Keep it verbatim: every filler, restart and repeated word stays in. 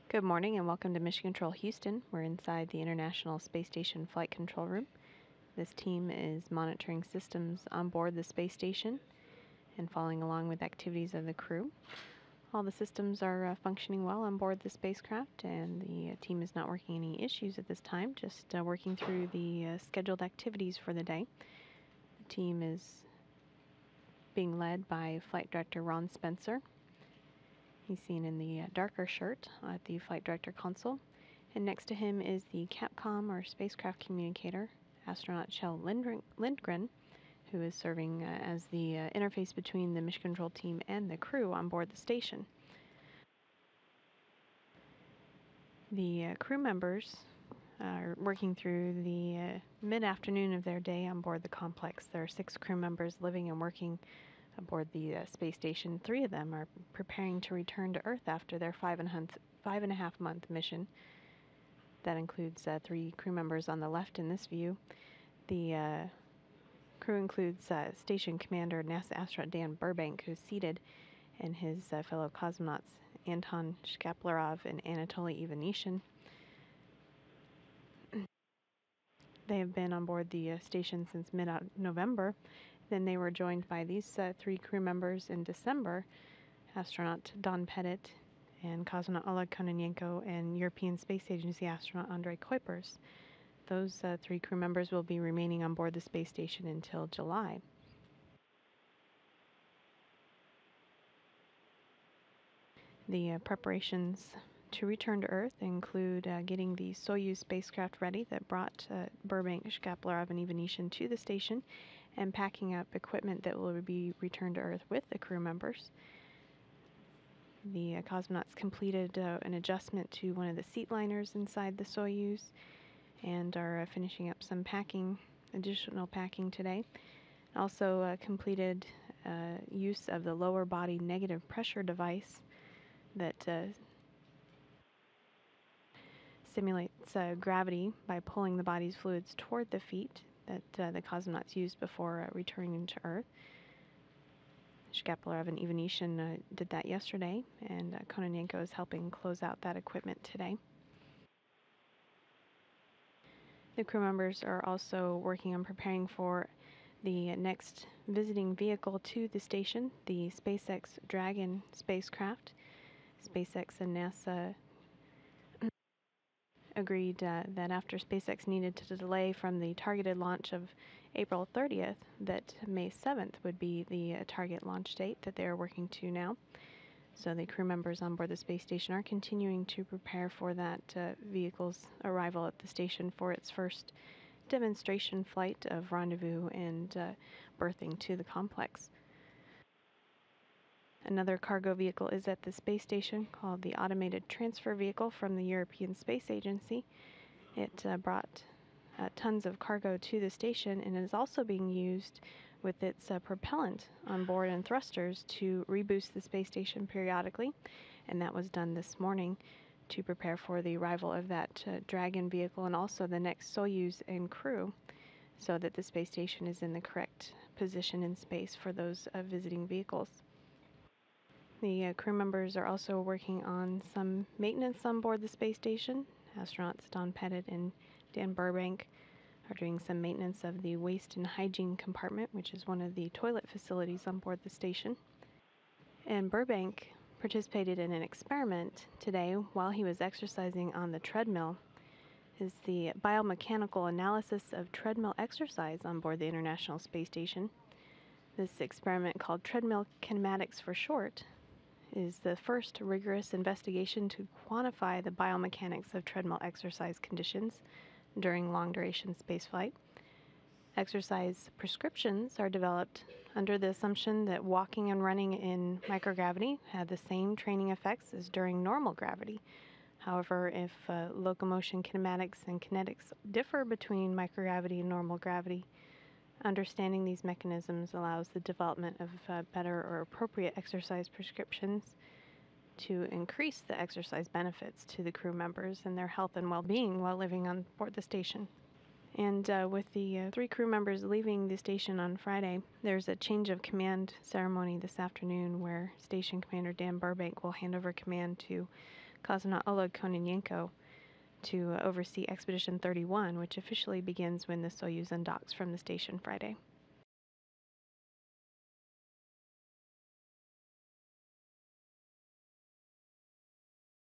Good morning and welcome to Mission Control Houston. We're inside the International Space Station Flight Control Room. This team is monitoring systems on board the space station and following along with activities of the crew. All the systems are uh, functioning well on board the spacecraft, and the uh, team is not working any issues at this time, just uh, working through the uh, scheduled activities for the day. The team is being led by Flight Director Ron Spencer. He's seen in the uh, darker shirt at the Flight Director console. And next to him is the Capcom, or spacecraft communicator, astronaut Kjell Lindgren, Lindgren, who is serving uh, as the uh, interface between the mission control team and the crew on board the station. The uh, crew members are working through the uh, mid-afternoon of their day on board the complex. There are six crew members living and working aboard the uh, space station. Three of them are preparing to return to Earth after their five and a, hunt, five and a half month mission. That includes uh, three crew members on the left in this view. The uh, crew includes uh, Station Commander NASA astronaut Dan Burbank, who's seated, and his uh, fellow cosmonauts Anton Shkaplerov and Anatoly Ivanishin. They have been on board the uh, station since mid-November. Then they were joined by these uh, three crew members in December, astronaut Don Pettit and cosmonaut Oleg Kononenko and European Space Agency astronaut Andrei Kuipers. Those uh, three crew members will be remaining on board the space station until July. The uh, preparations to return to Earth include uh, getting the Soyuz spacecraft ready that brought uh, Burbank, Shkaplerov, and Ivanishin to the station, and packing up equipment that will be returned to Earth with the crew members. The uh, cosmonauts completed uh, an adjustment to one of the seat liners inside the Soyuz and are uh, finishing up some packing, additional packing today. Also uh, completed uh, use of the lower body negative pressure device that uh, simulates uh, gravity by pulling the body's fluids toward the feet that uh, the cosmonauts used before uh, returning to Earth. Shkaplerov and Ivanishin uh, did that yesterday, and uh, Kononenko is helping close out that equipment today. The crew members are also working on preparing for the next visiting vehicle to the station, the SpaceX Dragon spacecraft. SpaceX and NASA agreed uh, that after SpaceX needed to delay from the targeted launch of April thirtieth, that May seventh would be the uh, target launch date that they are working to now. So the crew members on board the space station are continuing to prepare for that uh, vehicle's arrival at the station for its first demonstration flight of rendezvous and uh, berthing to the complex. Another cargo vehicle is at the space station called the Automated Transfer Vehicle from the European Space Agency. It uh, brought uh, tons of cargo to the station and is also being used with its uh, propellant on board and thrusters to reboost the space station periodically, and that was done this morning to prepare for the arrival of that uh, Dragon vehicle and also the next Soyuz and crew, so that the space station is in the correct position in space for those uh, visiting vehicles. The uh, crew members are also working on some maintenance on board the space station. Astronauts Don Pettit and Dan Burbank are doing some maintenance of the waste and hygiene compartment, which is one of the toilet facilities on board the station. And Burbank participated in an experiment today while he was exercising on the treadmill. Is the biomechanical analysis of treadmill exercise on board the International Space Station. This experiment, called treadmill kinematics for short, is the first rigorous investigation to quantify the biomechanics of treadmill exercise conditions during long-duration spaceflight. Exercise prescriptions are developed under the assumption that walking and running in microgravity have the same training effects as during normal gravity. However, if uh, locomotion kinematics and kinetics differ between microgravity and normal gravity, understanding these mechanisms allows the development of uh, better or appropriate exercise prescriptions to increase the exercise benefits to the crew members and their health and well-being while living on board the station. And uh, with the uh, three crew members leaving the station on Friday, there's a change of command ceremony this afternoon where Station Commander Dan Burbank will hand over command to cosmonaut Oleg Kononenko to oversee Expedition thirty-one, which officially begins when the Soyuz undocks from the station Friday.